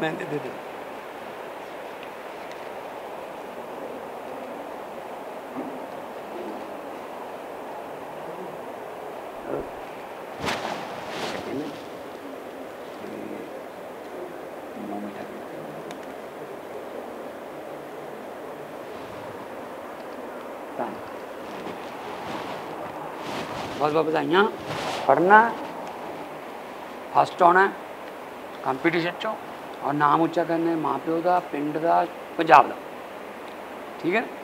मैं दे दे बहुत बहुत बधाइयां। पढ़ना फस्ट आना कंपीटिशन चो और नाम उच्चा करना माँ प्यो का पिंड का पंजाब का। ठीक है।